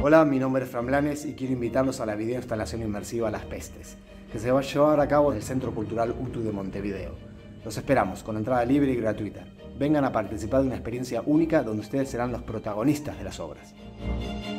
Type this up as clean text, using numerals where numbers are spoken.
Hola, mi nombre es Fran Blanes y quiero invitarlos a la videoinstalación inmersiva Las Pestes, que se va a llevar a cabo en el Centro Cultural UTU de Montevideo. Los esperamos con entrada libre y gratuita. Vengan a participar de una experiencia única donde ustedes serán los protagonistas de las obras.